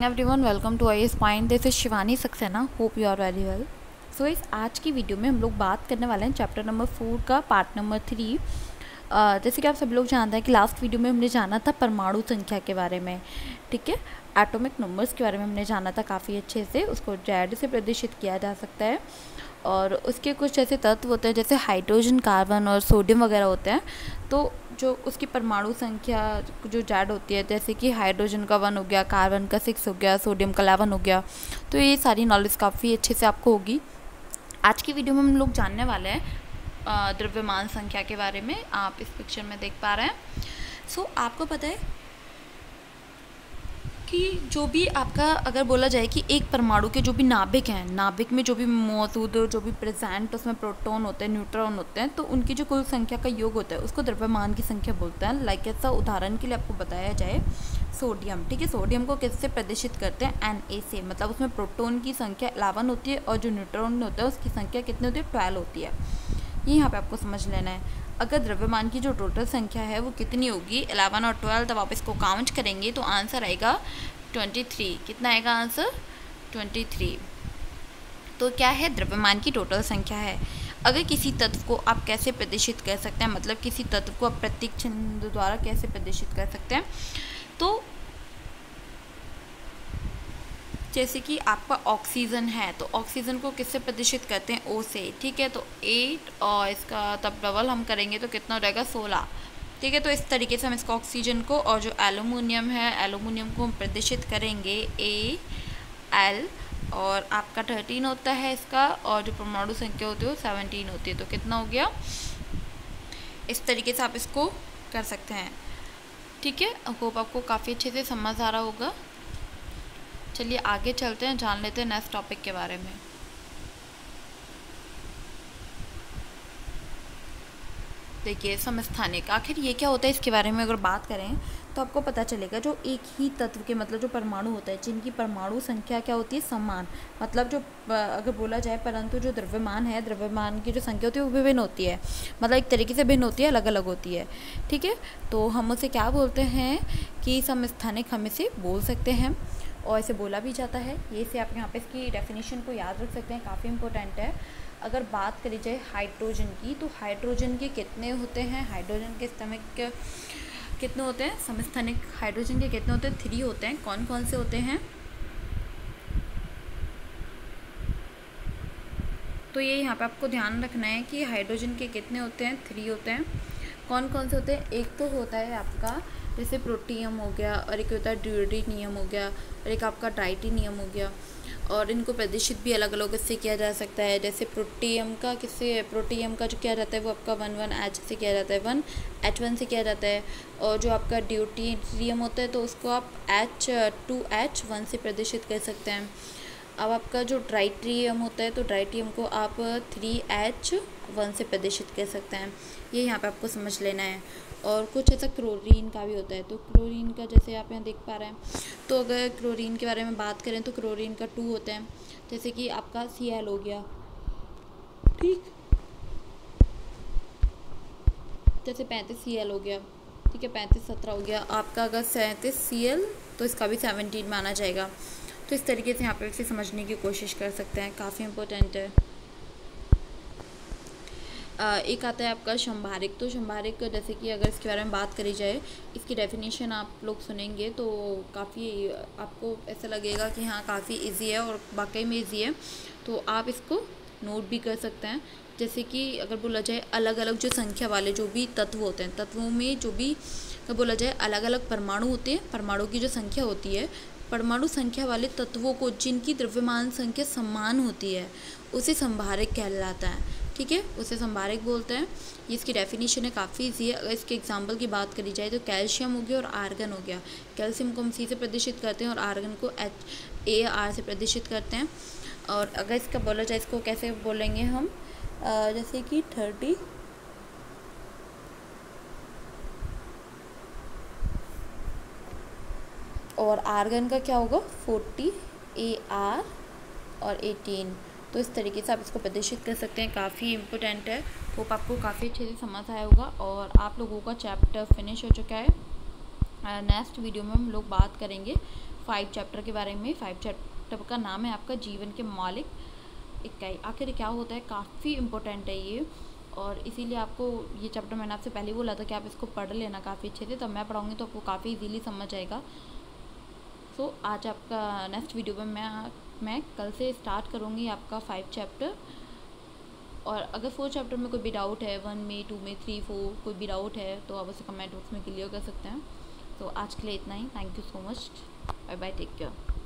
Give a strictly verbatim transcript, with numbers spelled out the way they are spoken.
Everyone welcome to I S point. This is Shivani Saxena. Hope you are very well. So इस आज की video में हम लोग बात करने वाले हैं चैप्टर नंबर फोर का पार्ट नंबर थ्री। जैसे कि आप सब लोग जानते हैं कि लास्ट वीडियो में हमने जाना था परमाणु संख्या के बारे में, ठीक है। एटॉमिक नंबर्स के बारे में हमने जाना था काफ़ी अच्छे से। उसको जेड से प्रदर्शित किया जा सकता है और उसके कुछ ऐसे तत्व होते हैं जैसे हाइड्रोजन, कार्बन और सोडियम वगैरह होते हैं। तो जो उसकी परमाणु संख्या जो जेड होती है, जैसे कि हाइड्रोजन का वन हो गया, कार्बन का सिक्स हो गया, सोडियम का इलेवन हो गया। तो ये सारी नॉलेज काफ़ी अच्छे से आपको होगी। आज की वीडियो में हम लोग जानने वाले हैं द्रव्यमान संख्या के बारे में। आप इस पिक्चर में देख पा रहे हैं। सो so, आपको पता है कि जो भी आपका अगर बोला जाए कि एक परमाणु के जो भी नाभिक हैं, नाभिक में जो भी मौजूद जो भी प्रेजेंट उसमें प्रोटॉन होते हैं, न्यूट्रॉन होते हैं, तो उनकी जो कुल संख्या का योग होता है उसको द्रव्यमान की संख्या बोलते हैं। लाइक ऐसा उदाहरण के लिए आपको बताया जाए सोडियम, ठीक है। सोडियम को किससे प्रदर्शित करते हैं? एन ए से। मतलब उसमें प्रोटॉन की संख्या इलेवन होती है और जो न्यूट्रॉन होता है उसकी संख्या कितनी होती है? ट्वेल्व होती है। ये यहाँ पे आपको समझ लेना है। अगर द्रव्यमान की जो टोटल संख्या है वो कितनी होगी, इलेवन और ट्वेल्व, तब आप इसको काउंट करेंगे तो आंसर आएगा ट्वेंटी थ्री। कितना आएगा आंसर? Twenty three. तो क्या है? द्रव्यमान की टोटल संख्या है। अगर किसी तत्व को आप कैसे प्रदर्शित कर सकते हैं, मतलब किसी तत्व को आप प्रतीक चिन्ह द्वारा कैसे प्रदर्शित कर सकते हैं, तो जैसे कि आपका ऑक्सीजन है तो ऑक्सीजन को किससे प्रदर्शित करते हैं? ओ से, ठीक है। तो एट और इसका तब डबल हम करेंगे तो कितना हो जाएगा? सोलह, ठीक है। तो इस तरीके से हम इसका ऑक्सीजन को, और जो एल्यूमिनियम है एल्यूमिनियम को हम प्रदर्शित करेंगे ए एल, और आपका थर्टीन होता है इसका, और जो परमाणु संख्या होती है वो सेवनटीन होती है। तो कितना हो गया? इस तरीके से आप इसको कर सकते हैं, ठीक है। होप आपको काफ़ी अच्छे से समझ आ रहा होगा। चलिए आगे चलते हैं, जान लेते हैं नेक्स्ट टॉपिक के बारे में। देखिए समस्थानिक, आखिर ये क्या होता है इसके बारे में अगर बात करें तो आपको पता चलेगा जो एक ही तत्व के, मतलब जो परमाणु होता है जिनकी परमाणु संख्या क्या होती है? समान। मतलब जो अगर बोला जाए, परंतु जो द्रव्यमान है, द्रव्यमान की जो संख्या होती है वो विभिन्न होती है, मतलब एक तरीके से भिन्न होती है, अलग अलग होती है, ठीक है। तो हम उसे क्या बोलते हैं कि समस्थानिक हम इसे बोल सकते हैं, और इसे बोला भी जाता है। ये से आप यहाँ पे इसकी डेफिनेशन को याद रख सकते हैं, काफ़ी इंपॉर्टेंट है। अगर बात करी जाए हाइड्रोजन की, तो हाइड्रोजन के कितने होते हैं? हाइड्रोजन के स्तमिक कितने होते हैं? समस्थानिक हाइड्रोजन के कितने होते हैं? थ्री होते हैं। कौन कौन से होते हैं? तो ये यहाँ पे आपको ध्यान रखना है कि हाइड्रोजन के कितने होते हैं? थ्री होते हैं। कौन कौन से होते हैं? एक तो होता है आपका जैसे प्रोटियम हो गया, और एक होता है ड्यूटेरियम हो गया, और एक आपका ट्राइटेनियम हो गया। और इनको प्रदर्शित भी अलग अलग इससे किया जा सकता है। जैसे प्रोटियम का किससे, प्रोटियम का जो किया जाता है वो आपका वन वन एच से किया जाता है, वन एच वन से किया जाता है। और जो आपका ड्यूटेरियम होता है तो उसको आप एच टू एच वन से प्रदर्शित कर सकते हैं। अब आपका जो ट्राइटेरियम होता है तो ट्राइटेरियम को आप थ्री एच वन से प्रदर्शित कर सकते हैं। ये यहाँ पे आपको समझ लेना है। और कुछ ऐसा क्लोरीन का भी होता है, तो क्लोरीन का जैसे आप यहाँ देख पा रहे हैं, तो अगर क्लोरीन के बारे में बात करें तो क्लोरीन का टू होते हैं। जैसे कि आपका सी एल हो गया, ठीक, जैसे पैंतीस सी एल हो गया, ठीक है, पैंतीस सत्रह हो गया। आपका अगर सैंतीस सी एल तो इसका भी सेवनटीन माना जाएगा। तो इस तरीके से यहाँ पे इसे समझने की कोशिश कर सकते हैं, काफ़ी इंपॉर्टेंट है। एक आता है आपका संभारिक। तो संभारिक जैसे कि अगर इसके बारे में बात करी जाए, इसकी डेफिनेशन आप लोग सुनेंगे तो काफ़ी आपको ऐसा लगेगा कि हाँ काफ़ी इजी है, और वाकई में इजी है। तो आप इसको नोट भी कर सकते हैं। जैसे कि अगर बोला जाए अलग अलग जो संख्या वाले जो भी तत्व होते हैं, तत्वों में जो भी अगर बोला जाए अलग अलग परमाणु होते हैं, परमाणु की जो संख्या होती है, परमाणु संख्या वाले तत्वों को जिनकी द्रव्यमान संख्या समान होती है उसे संभारिक कहलाता है, ठीक है, उसे संभारिक बोलते हैं। ये इसकी डेफिनेशन है, काफ़ी इजी है। अगर इसके एग्जांपल की बात करी जाए तो कैल्शियम हो गया और आर्गन हो गया। कैल्शियम को हम सी से प्रदर्शित करते हैं और आर्गन को एच ए आर से प्रदर्शित करते हैं। और अगर इसका बोला जाए, इसको कैसे बोलेंगे हम, आ, जैसे कि थर्टी और आर्गन का क्या होगा? फोर्टी ए आर और एटीन। तो इस तरीके से आप इसको प्रदर्शित कर सकते हैं, काफ़ी इम्पोर्टेंट है। होप आपको काफ़ी अच्छे से समझ आया होगा। और आप लोगों का चैप्टर फिनिश हो चुका है। नेक्स्ट वीडियो में हम लोग बात करेंगे फाइव चैप्टर के बारे में। फाइव चैप्टर का नाम है आपका जीवन के मौलिक इकाई। आखिर क्या होता है, काफ़ी इम्पोर्टेंट है ये, और इसीलिए आपको ये चैप्टर मैंने आपसे पहले बोला था कि आप इसको पढ़ लेना काफ़ी अच्छे से, तब मैं पढ़ाऊँगी तो आपको काफ़ी इजीली समझ आएगा। सो so, आज आपका नेक्स्ट वीडियो में मैं मैं कल से स्टार्ट करूँगी आपका फाइव चैप्टर। और अगर फोर चैप्टर में कोई भी डाउट है, वन में, टू में, थ्री, फोर कोई भी डाउट है तो आप उसे कमेंट बॉक्स में क्लियर कर सकते हैं। तो आज के लिए इतना ही। Thank you so much. Bye bye, take care.